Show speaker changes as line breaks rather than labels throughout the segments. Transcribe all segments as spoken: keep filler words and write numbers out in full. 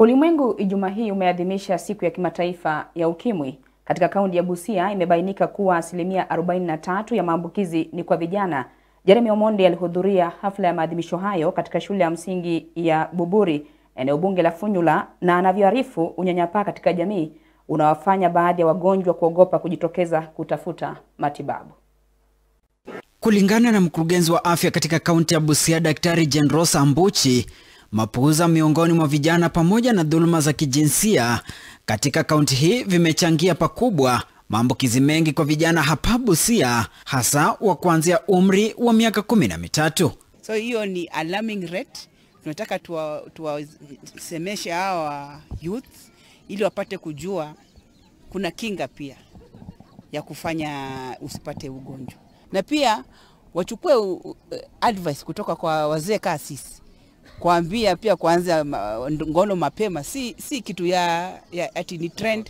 Ulimwengu Ijumaa hii umeadhimisha siku ya kimataifa ya ukimwi. Katika kaunti ya Busia imebainika kuwa asilimia arobaini na tatu ya maambukizi ni kwa vijana. Jeremy Omondi alihudhuria hafla ya maadhimisho hayo katika shule ya msingi ya Buburi, eneo bunge la Funyula, na anavyoarifu unyanyapaa katika jamii unawafanya baadhi ya wagonjwa kuogopa kujitokeza kutafuta matibabu.
Kulingana na mkurugenzi wa afya katika kaunti ya Busia, Daktari Jane Rose Ambuchi, mapuuza miongoni mwa vijana pamoja na dhuluma za kijinsia katika kaunti hii vimechangia pakubwa maambukizi mengi kwa vijana hapa Busia, hasa wa kuanzia umri wa miaka kumi na mitatu.
So hiyo ni alarming rate. Tunataka tuwasemeshe tuwa hawa youth ili wapate kujua kuna kinga pia ya kufanya usipate ugonjwa. Na pia wachukue advice kutoka kwa wazee kama sisi. Kuambia pia kuanza ngono mapema si si kitu ya, ya ati ni trend.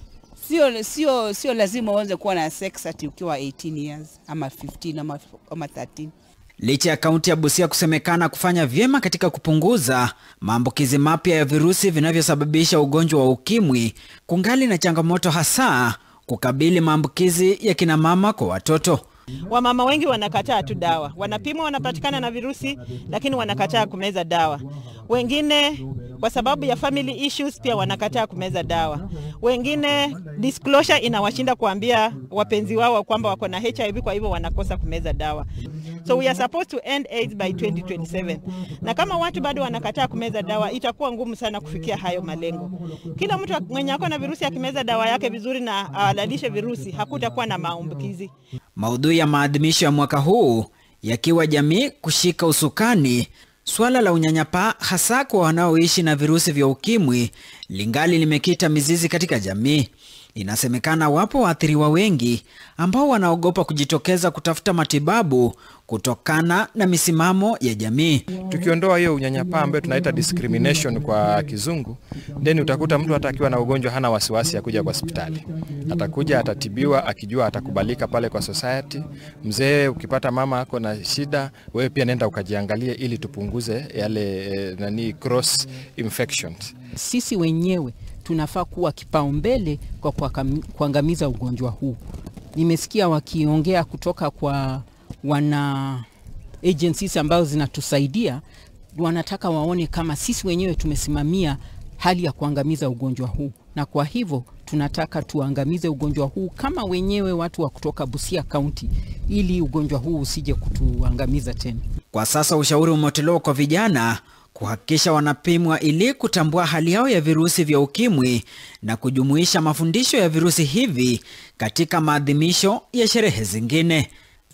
Sio sio sio lazima uanze kuwa na sex ati ukiwa eighteen years ama fifteen ama ama thirteen.
Licha ya kaunti ya Busia kusemekana kufanya vyema katika kupunguza maambukizi mapya ya virusi vinavyosababisha ugonjwa wa ukimwi, kungali na changamoto hasa kukabili maambukizi ya kina mama kwa watoto.
Wamama wengi wanakataa tu dawa. Wanapimwa wanapatikana na virusi lakini wanakataa kumeza dawa. Wengine kwa sababu ya family issues pia wanakataa kumeza dawa. Wengine disclosure inawashinda kuambia wapenzi wao kwamba wako na H I V, kwa hivyo wanakosa kumeza dawa. So we are supposed to end AIDS by twenty twenty-seven. Na kama watu bado wanakataa kumeza dawa, itakuwa ngumu sana kufikia hayo malengo. Kila mtu mwenye ako na virusi akimeza dawa yake vizuri na alalishe virusi, hakutakuwa na maambukizi.
Maudhui ya maadhimisho ya mwaka huu yakiwa jamii kushika usukani, swala la unyanyapaa hasa kwa wanaoishi na virusi vya ukimwi lingali limekita mizizi katika jamii. Inasemekana wapo waathiriwa wengi ambao wanaogopa kujitokeza kutafuta matibabu kutokana na misimamo ya jamii.
Tukiondoa hiyo unyanyapaa ambayo tunaita discrimination kwa kizungu, then utakuta mtu hata akiwa na ugonjwa hana wasiwasi ya kuja kwa hospitali. Atakuja, atatibiwa akijua atakubalika pale kwa society. Mzee, ukipata mama ako na shida, wewe pia nenda ukajiangalie ili tupunguze yale eh, nani cross infections.
Sisi wenyewe tunafaa kuwa kipaumbele kwa kuangamiza ugonjwa huu. Nimesikia wakiongea kutoka kwa wana agencies ambazo zinatusaidia, wanataka waone kama sisi wenyewe tumesimamia hali ya kuangamiza ugonjwa huu. Na kwa hivyo tunataka tuangamize ugonjwa huu kama wenyewe watu wa kutoka Busia County, ili ugonjwa huu usije kutuangamiza tena.
Kwa sasa ushauri umetolewa kwa vijana kuhakikisha wanapimwa ili kutambua hali yao ya virusi vya ukimwi na kujumuisha mafundisho ya virusi hivi katika maadhimisho ya sherehe zingine.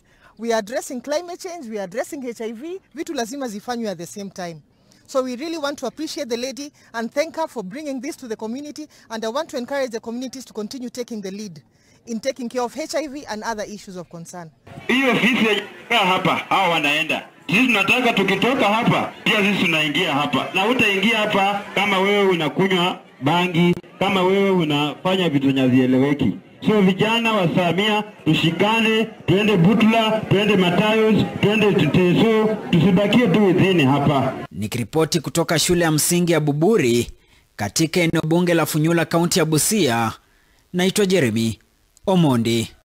We are addressing climate change, we are addressing H I V, vitu lazima zifanywe at the same time. So we really want to appreciate the lady and thank her for bringing this to the community, and I want to encourage the communities to continue taking the lead in taking care of H I V and other issues of concern.
Hiyo ofisi ya hapa hao wanaenda. Sisi tunataka tukitoka hapa pia sisi tunaingia hapa. Na utaingia hapa kama wewe unakunywa bangi, kama wewe unafanya vitu nyazieleweki. So vijana wa Samia tushikane, tuende Butula, tuende Matayos, tuende Teteso, tusibakie tu within hapa.
Nikiripoti kutoka shule ya msingi ya Buburi katika eneo bunge la Funyula, kaunti ya Busia, naitwa Jeremy Omondi.